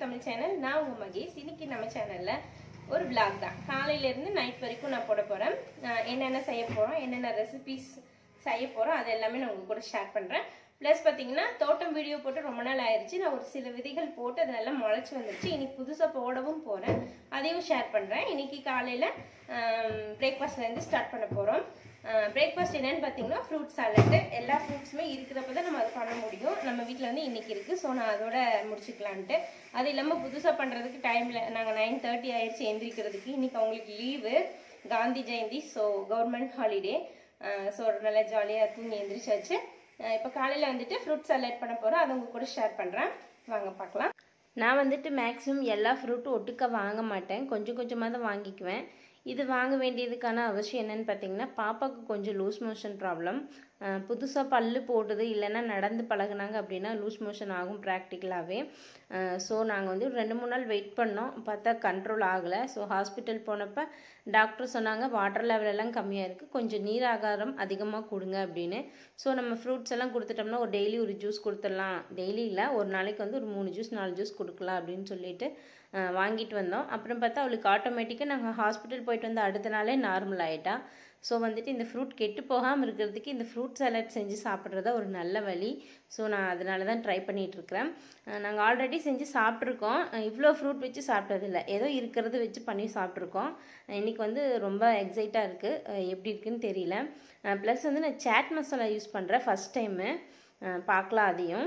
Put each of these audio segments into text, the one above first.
Tamil channel. நான் உங்க மகேஷ். இன்னைக்கு நம்ம சேனல்ல ஒரு vlog தான். காலையில இருந்து நைட் வரைக்கும் நான் போட போறேன். என்னென்ன செய்ய போறோம், என்னென்ன ரெசிபிஸ் செய்ய போறோம், அது எல்லாமே நான் உங்க கூட ஷேர் பண்றேன். ப்ளஸ் பாத்தீங்கன்னா தோட்டம் வீடியோ போட்டு ரொம்ப நாள் ஆயிடுச்சு. நான் ஒரு சில விதைகள் போட்டு அது நல்லா முளைச்சு வந்துருச்சு. இன்னைக்கு புதுசா போடவும் போறேன், அதையும் ஷேர் பண்றேன். இன்னைக்கு காலையில பிரேக்ஃபாஸ்ட்ல இருந்து ஸ்டார்ட் பண்ண போறோம். பிரேக்ஃபாஸ்ட் என்னன்னு பார்த்தீங்கன்னா ஃப்ரூட் சாலட். எல்லா ஃப்ரூட்ஸுமே இருக்கிறப்ப தான் நம்ம அதை பண்ண முடியும். நம்ம வீட்டில் வந்து இன்னைக்கு இருக்குது, ஸோ நான் அதோட முடிச்சுக்கலான்ட்டு. அது இல்லாமல் புதுசாக பண்ணுறதுக்கு டைமில் நாங்கள் 9:30 ஆயிடுச்சு எந்திரிக்கிறதுக்கு. இன்னைக்கு அவங்களுக்கு leave, Gandhi Jayanti, so government holiday. So நல்லா ஜாலியாக தூங்கி எந்திரிச்சாச்சு. இப்போ காலையில் வந்துட்டு ஃப்ரூட் சாலட் பண்ண போகிறோம், அதை உங்க கூட ஷேர் பண்ணுறேன். வாங்க பார்க்கலாம். நான் வந்துட்டு மேக்ஸிமம் எல்லா ஃப்ரூட்டும் ஒட்டுக்க வாங்க மாட்டேன், கொஞ்சம் கொஞ்சமாக தான் வாங்கிக்குவேன். இது வாங்க வேண்டியதுக்கான அவசியம் என்னன்னு பார்த்தீங்கன்னா, பாப்பாவுக்கு கொஞ்சம் லூஸ் மோஷன் ப்ராப்ளம். புதுசாக பல்லு போடுது, இல்லைன்னா நடந்து பழகுனாங்க அப்படின்னா லூஸ் மோஷன் ஆகும் ப்ராக்டிக்கலாகவே. ஸோ நாங்கள் வந்து 2-3 நாள் வெயிட் பண்ணோம், பார்த்தா கண்ட்ரோல் ஆகலை. ஸோ ஹாஸ்பிட்டல் போனப்போ டாக்டர் சொன்னாங்க வாட்டர் லெவல் எல்லாம் கம்மியாக இருக்குது, கொஞ்சம் நீர் ஆகாரம் அதிகமாக கொடுங்க அப்படின்னு. ஸோ நம்ம ஃப்ரூட்ஸ் எல்லாம் கொடுத்துட்டோம்னா ஒரு டெய்லி ஒரு ஜூஸ் கொடுத்துடலாம், டெய்லி இல்லை ஒரு நாளைக்கு வந்து ஒரு 3 ஜூஸ் 4 ஜூஸ் கொடுக்கலாம் அப்படின்னு சொல்லிட்டு வாங்கிட்டு வந்தோம். அப்புறம் பார்த்தா அவளுக்கு ஆட்டோமேட்டிக்காக நாங்கள் ஹாஸ்பிட்டல் போயிட்டு வந்து அடுத்த நாளே நார்மல் ஆகிட்டா. ஸோ வந்துட்டு இந்த ஃப்ரூட் கெட்டு போகாமல் இருக்கிறதுக்கு இந்த ஃப்ரூட் சாலட் செஞ்சு சாப்பிட்றதா ஒரு நல்ல வழி. ஸோ நான் அதனால தான் ட்ரை பண்ணிகிட்ருக்கிறேன். நாங்கள் ஆல்ரெடி செஞ்சு சாப்பிட்ருக்கோம், இவ்வளோ ஃப்ரூட் வச்சு சாப்பிட்டதில்லை, ஏதோ இருக்கிறத வச்சு பண்ணி சாப்பிட்ருக்கோம். இன்றைக்கி வந்து ரொம்ப எக்ஸைட்டாக இருக்குது, எப்படி இருக்குன்னு தெரியல. ப்ளஸ் வந்து நான் சாட் மசாலா யூஸ் பண்ணுறேன் ஃபஸ்ட் டைமு, பார்க்கலாம் அதையும்.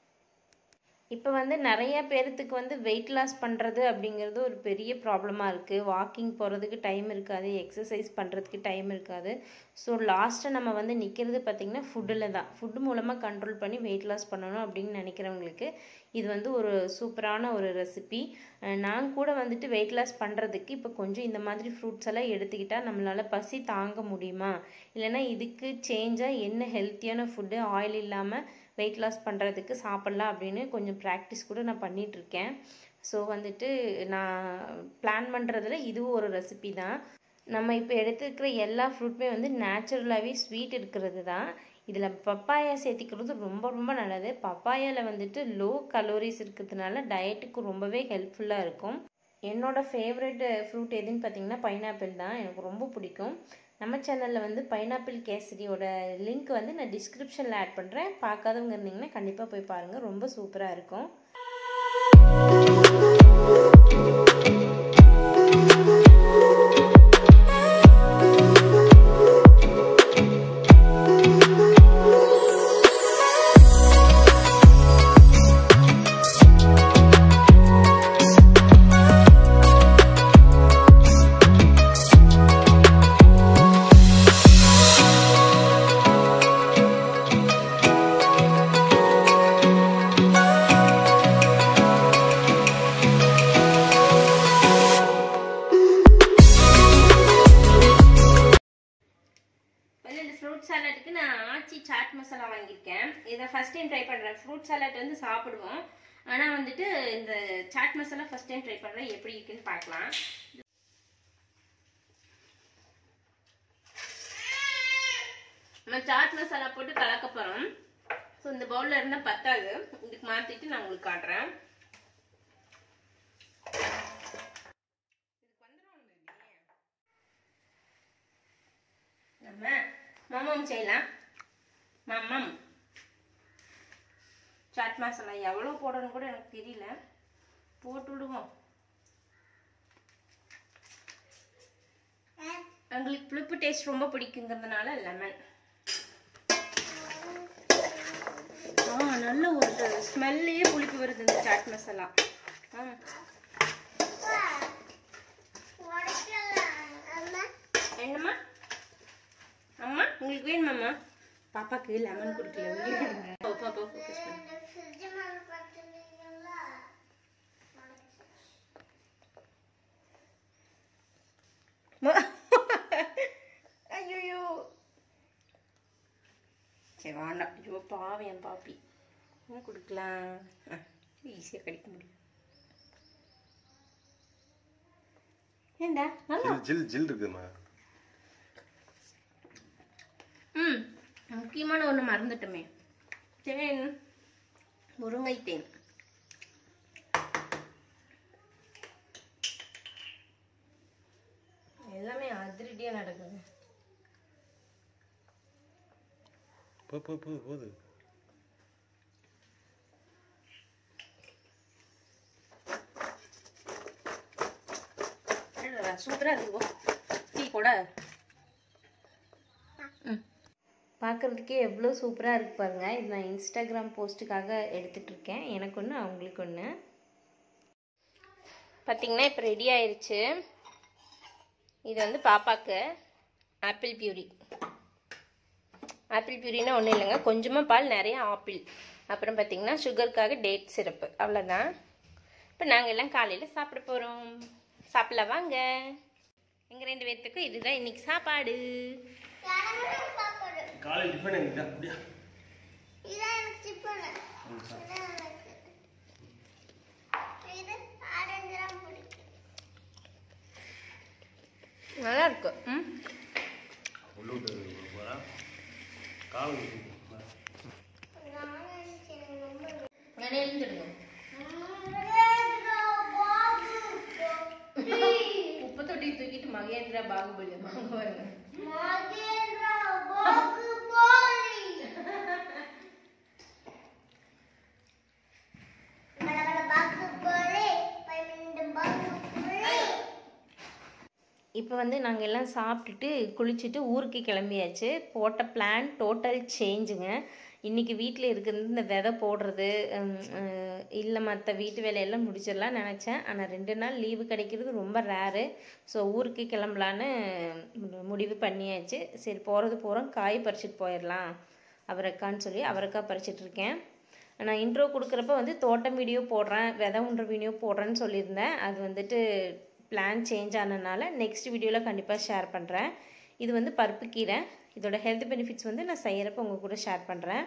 இப்போ வந்து நிறைய பேர்த்துக்கு வந்து வெயிட் லாஸ் பண்ணுறது அப்படிங்கிறது ஒரு பெரிய ப்ராப்ளமாக இருக்குது. வாக்கிங் போகிறதுக்கு டைம் இருக்காது, எக்ஸசைஸ் பண்ணுறதுக்கு டைம் இருக்காது. ஸோ லாஸ்ட்டாக நம்ம வந்து நிற்கிறது பார்த்திங்கன்னா ஃபுட்டில் தான். ஃபுட்டு மூலமாக கண்ட்ரோல் பண்ணி வெயிட் லாஸ் பண்ணணும் அப்படின்னு நினைக்கிறவங்களுக்கு இது வந்து ஒரு சூப்பரான ஒரு ரெசிபி. நான் கூட வந்துட்டு வெயிட் லாஸ் பண்ணுறதுக்கு இப்போ கொஞ்சம் இந்த மாதிரி ஃப்ரூட்ஸ் எல்லாம் எடுத்துக்கிட்டால் நம்மளால் பசி தாங்க முடியுமா, இல்லைன்னா இதுக்கு சேஞ்சாக என்ன ஹெல்த்தியான ஃபுட்டு ஆயில் இல்லாமல் வெயிட் லாஸ் பண்ணுறதுக்கு சாப்பிட்லாம் அப்படின்னு கொஞ்சம் ப்ராக்டிஸ் கூட நான் பண்ணிகிட்ருக்கேன். ஸோ வந்துட்டு நான் பிளான் பண்ணுறதுல இதுவும் ஒரு ரெசிபி தான். நம்ம இப்போ எடுத்துக்கிற எல்லா ஃப்ரூட்டுமே வந்து நேச்சுரலாகவே ஸ்வீட் இருக்கிறது தான். இதில் பப்பாயா சேர்த்திக்கிறது ரொம்ப ரொம்ப நல்லது. பப்பாயாவில் வந்துட்டு லோ கலோரிஸ் இருக்கிறதுனால டயட்டுக்கு ரொம்பவே ஹெல்ப்ஃபுல்லாக இருக்கும். என்னோடய ஃபேவரட் ஃப்ரூட் எதுன்னு பார்த்தீங்கன்னா பைனாப்பிள் தான், எனக்கு ரொம்ப பிடிக்கும். நம்ம சேனலில் வந்து பைனாப்பிள் கேசரியோட லிங்க் வந்து நான் டிஸ்கிரிப்ஷனில் ஆட் பண்ணுறேன், பார்க்காதவங்க இருந்தீங்கன்னா கண்டிப்பாக போய் பாருங்கள், ரொம்ப சூப்பராக இருக்கும். ஃப்ரூட் சாலட்டுக்கு நான் ஆச்சி சாட் மசாலா வாங்கியிருக்கேன். இதை ஃபஸ்ட் டைம் ட்ரை பண்ணுறேன். ஃப்ரூட் சாலட் வந்து சாப்பிடுவோம், ஆனால் வந்துட்டு இந்த chaat masala first time try பண்ணுறேன், எப்படி இருக்குன்னு பார்க்கலாம். நம்ம சாட் மசாலா போட்டு கலக்க போகிறோம். ஸோ இந்த பவுலில் இருந்தால் பத்தாது, இதுக்கு மாற்றிட்டு நான் உங்களுக்கு காட்டுறேன். நம்ம மம்மம் செய்யலாம். மம்மம் சாட் மசாலா எவ்வளோ போடணும் கூட எனக்கு தெரியல, போட்டு விடுவோம். எங்களுக்கு புளிப்பு டேஸ்ட் ரொம்ப பிடிக்குங்கிறதுனால லெமன். நல்ல ஒரு ஸ்மெல்லே புளிப்பு வருது இந்த சாட் மசாலா. என்னம்மா அம்மா உங்களுக்கு வேணுமாம்மா? பாப்பாக்கு லெமன் கொடுக்கல, உங்களுக்கு பாப்பா ஃபோக்கஸ் பண்ணு. ஐயோ சரி வேண்டாம், ஐயோ பாவம் என் பாப்பி, கொடுக்கலாம், ஈஸியாக கிடைக்க முடியும். ஏண்டா நல்லா ஜில் ஜில் இருக்குமா? முக்கியமான ஒன்று மறந்துட்டோமே, தேன், முருங்கை தேன். இப்படியே நடக்குது. போகுது. சூப்பரா இருக்கு. டீ கூட பார்க்குறதுக்கே எவ்வளோ சூப்பராக இருக்கு பாருங்க. இது நான் இன்ஸ்டாகிராம் போஸ்ட்டுக்காக எடுத்துகிட்டு இருக்கேன். எனக்கு ஒன்று அவங்களுக்கு ஒன்று. பார்த்திங்கன்னா இப்போ ரெடி ஆயிடுச்சு. இது வந்து பாப்பாவுக்கு ஆப்பிள் பியூரி. ஆப்பிள் பியூரினா ஒன்றும் இல்லைங்க, கொஞ்சமாக பால் நிறைய ஆப்பிள், அப்புறம் பார்த்திங்கன்னா சுகருக்காக டேட் சிரப்பு, அவ்வளோதான். இப்போ நாங்கள் எல்லாம் காலையில் சாப்பிட போகிறோம். சாப்பிடல வாங்க. எங்கள் 2 பேர்த்துக்கும் இதுதான் இன்னைக்கு சாப்பாடு. காலை டிஃபன் எங்க அப்படியே இதான் எனக்கு டிஃபன். இது ஆரஞ்சு பிடிக்கும். நல்லா இருக்கு. உள்ளூட்டு போறா காலை நான் எழுந்துடுங்க. உப்பு தொட்டி தூக்கிட்டு மகேந்திரா பாகுபலி வாங்க வருங்க. இப்போ வந்து நாங்கள் எல்லாம் சாப்பிட்டுட்டு குளிச்சுட்டு ஊருக்கு கிளம்பியாச்சு. போட்ட பிளான் டோட்டல் சேஞ்சுங்க. இன்றைக்கி வீட்டில் இருக்கிறது இந்த விதை போடுறது இல்லை மற்ற வீட்டு வேலையெல்லாம் முடிச்சிடலாம் நினச்சேன். ஆனால் 2 நாள் லீவு கிடைக்கிறது ரொம்ப ரேரு. ஸோ ஊருக்கு கிளம்பலான்னு முடிவு பண்ணியாச்சு. சரி போகிறோம், காய் பறிச்சுட்டு போயிடலாம் அவரைக்கான்னு சொல்லி அவரைக்காய் பறிச்சிட்ருக்கேன். நான் இன்ட்ரோ கொடுக்குறப்ப வந்து தோட்டம் வீடியோ போடுறேன், விதை உண்ற வீடியோ போடுறேன்னு சொல்லியிருந்தேன். அது வந்துட்டு பிளான் சேஞ்ச் ஆனதுனால நெக்ஸ்ட் வீடியோவில் கண்டிப்பாக ஷேர் பண்ணுறேன். இது வந்து பருப்பு கீரை. இதோட ஹெல்த் பெனிஃபிட்ஸ் வந்து நான் செய்கிறப்ப உங்கள் கூட ஷேர் பண்ணுறேன்.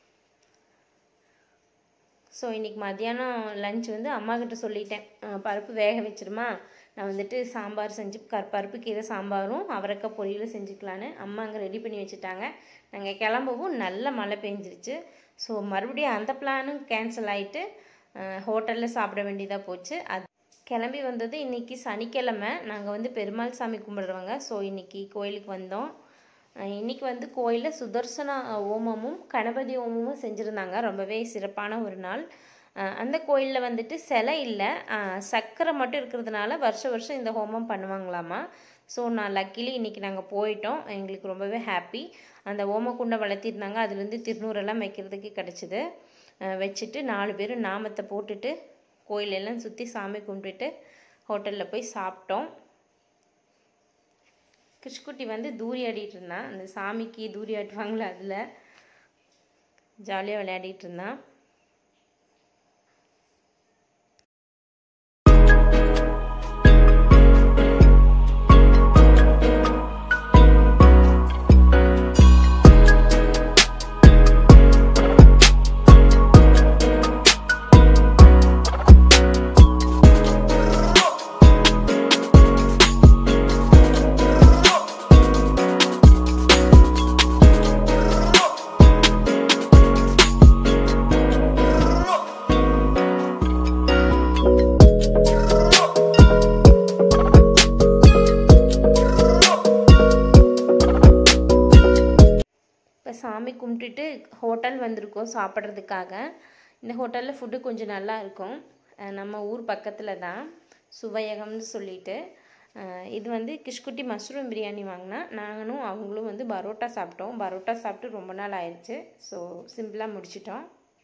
ஸோ இன்றைக்கி மத்தியானம் லஞ்ச் வந்து அம்மாக்கிட்ட சொல்லிட்டேன், பருப்பு வேக வச்சிருமா, நான் வந்துட்டு சாம்பார் செஞ்சு பருப்பு கீரை சாம்பாரும் அவரைக்காய் பொரியலும் செஞ்சுக்கலான்னு. அம்மா அங்கே ரெடி பண்ணி வச்சுட்டாங்க. நாங்கள் கிளம்பவும் நல்ல மழை பெஞ்சிருச்சு. ஸோ மறுபடியும் அந்த பிளானும் கேன்சல் ஆகிட்டு ஹோட்டலில் சாப்பிட வேண்டியதாக போச்சு. அது கிளம்பி வந்தது இன்றைக்கி சனிக்கிழமை. நாங்கள் வந்து பெருமாள் சாமி கும்பிடுறவங்க. ஸோ இன்றைக்கி கோயிலுக்கு வந்தோம். இன்றைக்கி வந்து கோயிலில் சுதர்சன ஹோமமும் கணபதி ஹோமமும் செஞ்சுருந்தாங்க. ரொம்பவே சிறப்பான ஒரு நாள். அந்த கோயிலில் வந்துட்டு சிலை இல்லை, சக்கரை மட்டும் இருக்கிறதுனால வருஷம் இந்த ஹோமம் பண்ணுவாங்களாமா. ஸோ நான் லக்கிலி இன்றைக்கி நாங்கள் போயிட்டோம். எங்களுக்கு ரொம்பவே ஹாப்பி. அந்த ஓமக்குண்டை வளர்த்திருந்தாங்க, அதுலேருந்து திருநூறெல்லாம் வைக்கிறதுக்கு கிடச்சிது. வச்சுட்டு 4 பேரும் நாமத்தை போட்டுட்டு கோயிலெல்லாம் சுற்றி சாமி கும்பிட்டுட்டு ஹோட்டலில் போய் சாப்பிட்டோம். கிருஷ்குட்டி வந்து தூரி ஆடிட்டு இருந்தான். அந்த சாமிக்கு தூரி ஆட்டுவாங்களே அதில் ஜாலியாக விளையாடிட்டு இருந்தான். சாமி கும்பிட்டுட்டு ஹோட்டல் வந்திருக்கோம் சாப்பிட்றதுக்காக. இந்த ஹோட்டலில் ஃபுட்டு கொஞ்சம் நல்லா இருக்கும். நம்ம ஊர் பக்கத்தில் தான், சுவையகம்னு சொல்லிட்டு. இது வந்து கிஷ்குட்டி மஷ்ரூம் பிரியாணி வாங்கினா, நாங்களும் அவங்களும் வந்து பரோட்டா சாப்பிட்டோம். பரோட்டா சாப்பிட்டு ரொம்ப நாள் ஆயிடுச்சு. ஸோ சிம்பிளாக முடிச்சிட்டோம்.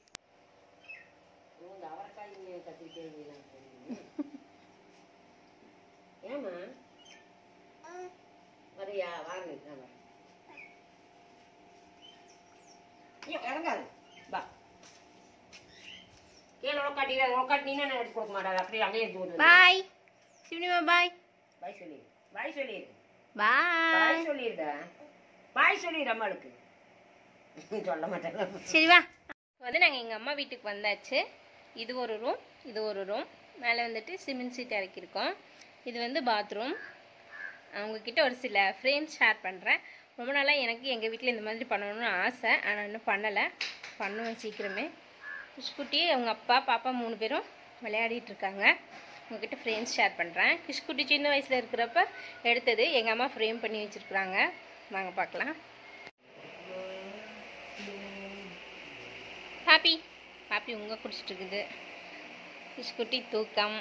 ஏமா வரியா வாங்க இறங்காது பா கீழே உட்காட்டினா நான் எடுத்து கொடுக்க மாட்டாது. அப்படியே அங்கேயே எடுத்து பாய் சிவனிமா. பாய் பாய் சொல்லி பாய் சொல்லிடு. பாய் சொல்லிடுதா, பாய் சொல்லிடு அம்மாளுக்கு. சொல்ல மாட்டேங்க. சரி வா. வந்து நாங்கள் எங்கள் அம்மா வீட்டுக்கு வந்தாச்சு. இது ஒரு ரூம், இது ஒரு ரூம். மேலே வந்துட்டு சிமெண்ட் சீட் இறக்கியிருக்கோம். இது வந்து பாத்ரூம். அவங்கக்கிட்ட ஒரு சில ஃப்ரேம்ஸ் ஷேர் பண்ணுறேன். ரொம்ப நாளாக எனக்கு எங்கள் வீட்டில் இந்த மாதிரி பண்ணணும்னு ஆசை, ஆனால் இன்னும் பண்ணலை. பண்ணுவேன் சீக்கிரமே. குட்டி அவங்க அப்பா பாப்பா 3 பேரும் விளையாடிட்டுருக்காங்க. உங்ககிட்ட ஃப்ரேம்ஸ் ஷேர் பண்ணுறேன். கிஷ்குட்டி சின்ன வயசில் இருக்கிறப்ப எடுத்தது எங்கள் அம்மா ஃப்ரேம் பண்ணி வச்சுருக்குறாங்க. வாங்க பார்க்கலாம். ஹாப்பி ஹாப்பி உங்க குடிச்சிட்டு இருக்குது. கிஷ்குட்டி தூக்கம்.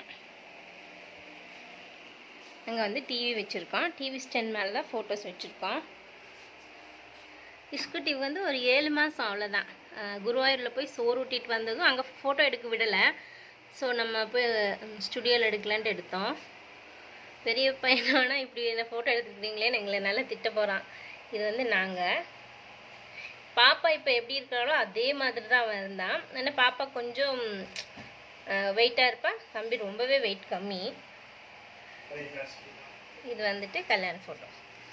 அங்கே வந்து டிவி வச்சுருக்கோம். டிவி ஸ்டாண்ட் மேலே தான் ஃபோட்டோஸ் வச்சுருக்கோம். கிஷ்குட்டி வந்து ஒரு 7 மாதம் அவ்வளோதான். குருவாயூரில் போய் சோறு ஊட்டிட்டு வந்ததும் அங்கே ஃபோட்டோ எடுக்க விடலை. ஸோ நம்ம போய் ஸ்டுடியோவில் எடுக்கலான்ட்டு எடுத்தோம். பெரிய பையனானா இப்படி என்ன ஃபோட்டோ எடுத்துக்கிறீங்களேன்னு எங்களை நல்லா திட்ட போகிறான். இது வந்து நாங்கள் பாப்பா இப்போ எப்படி இருக்கிறாளோ அதே மாதிரி தான் அவன் இருந்தான். ஆனால் பாப்பா கொஞ்சம் வெயிட்டாக இருப்பா. தம்பி ரொம்பவே வெயிட் கம்மி. இது வந்துட்டு கல்யாண ஃபோட்டோ.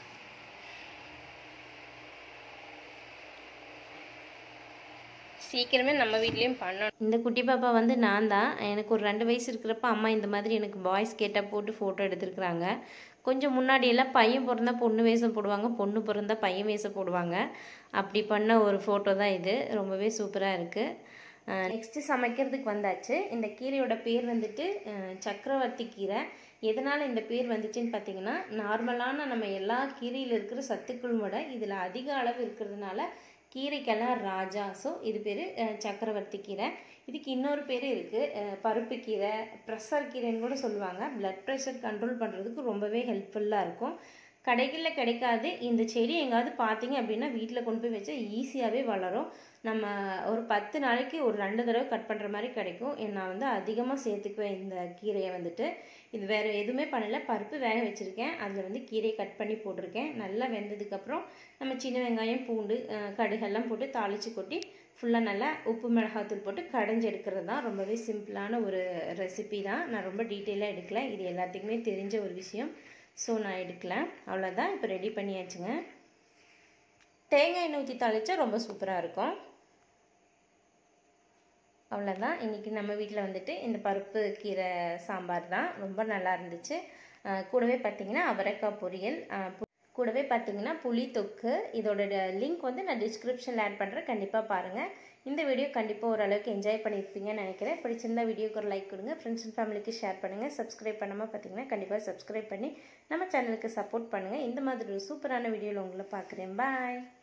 சீக்கிரமே நம்ம வீட்லேயும் பண்ணணும். இந்த குட்டி பாப்பா வந்து நான் தான். எனக்கு ஒரு 2 வயசு இருக்கிறப்ப அம்மா இந்த மாதிரி எனக்கு பாய்ஸ் கேட்டால் போட்டு ஃபோட்டோ எடுத்துருக்குறாங்க. கொஞ்சம் முன்னாடியெல்லாம் பையன் பிறந்தா பொண்ணு வேஷம் போடுவாங்க, பொண்ணு பிறந்தா பையன் வேஷம் போடுவாங்க. அப்படி பண்ண ஒரு ஃபோட்டோ தான் இது. ரொம்பவே சூப்பராக இருக்குது. நெக்ஸ்ட்டு சமைக்கிறதுக்கு வந்தாச்சு. இந்த கீரையோட பேர் வந்துட்டு சக்கரவர்த்தி கீரை. எதனால் இந்த பேர் வந்துச்சுன்னு பார்த்தீங்கன்னா, நார்மலான நம்ம எல்லா கீரையில் இருக்கிற சத்துக்களும் விட இதில் அதிக அளவு இருக்கிறதுனால கீரைக்கெல்லாம் ராஜா. ஸோ இது பேர் சக்கரவர்த்தி கீரை. இதுக்கு இன்னொரு பேர் இருக்குது, பருப்பு கீரை, ப்ரெஷர் கீரைன்னு கூட சொல்லுவாங்க. ப்ளட் ப்ரெஷர் கண்ட்ரோல் பண்ணுறதுக்கு ரொம்பவே ஹெல்ப்ஃபுல்லாக இருக்கும். கடைகளில் கிடைக்காது. இந்த செடி எங்காவது பார்த்தீங்க அப்படின்னா வீட்டில் கொண்டு போய் வச்சா ஈஸியாகவே வளரும். நம்ம ஒரு 10 நாளைக்கு ஒரு 2 தடவை கட் பண்ணுற மாதிரி கிடைக்கும். நான் வந்து அதிகமாக சேர்த்துக்குவேன் இந்த கீரையை வந்துட்டு. இது வேறு எதுவுமே பண்ணலை. பருப்பு வேக வச்சுருக்கேன், அதில் வந்து கீரையை கட் பண்ணி போட்டிருக்கேன். நல்லா வெந்ததுக்கப்புறம் நம்ம சின்ன வெங்காயம், பூண்டு, கடுகெல்லாம் போட்டு தாளித்து கொட்டி ஃபுல்லாக நல்லா உப்பு மிளகாத்தூள் போட்டு கடைஞ்சி எடுக்கிறது தான். ரொம்பவே சிம்பிளான ஒரு ரெசிபி தான். நான் ரொம்ப டீட்டெயிலாக எடுக்கல. இது எல்லாத்துக்குமே தெரிஞ்ச ஒரு விஷயம். ஸோ நான் எடுக்கல. அவ்வளோதான். இப்போ ரெடி பண்ணியாச்சுங்க. தேங்காய் எண்ணெய் ஊற்றி தாளித்தா ரொம்ப சூப்பராக இருக்கும். அவ்வளோதான். இன்றைக்கி நம்ம வீட்டில் வந்துட்டு இந்த பருப்பு கீரை சாம்பார் தான். ரொம்ப நல்லா இருந்துச்சு. கூடவே பார்த்திங்கன்னா அவரைக்காய் பொரியல், கூடவே பார்த்திங்கன்னா புளி தொக்கு. இதோட லிங்க் வந்து நான் டிஸ்கிரிப்ஷனில் ஆட் பண்ணுறேன். கண்டிப்பாக பாருங்கள். இந்த வீடியோ கண்டிப்பாக ஓரளவுக்கு என்ஜாய் பண்ணியிருப்பீங்கன்னு நினைக்கிறேன். பிடிச்சிருந்தா வீடியோக்கு ஒரு லைக் கொடுங்க. ஃப்ரெண்ட்ஸ் அண்ட் ஃபேமிலிக்கு ஷேர் பண்ணுங்கள். சப்ஸ்கிரைப் பண்ணாமல் பார்த்தீங்கன்னா கண்டிப்பாக சப்ஸ்கிரைப் பண்ணி நம்ம சேனலுக்கு சப்போர்ட் பண்ணுங்கள். இந்த மாதிரி ஒரு சூப்பரான வீடியோவில் உங்களை பார்க்குறேன். பாய்.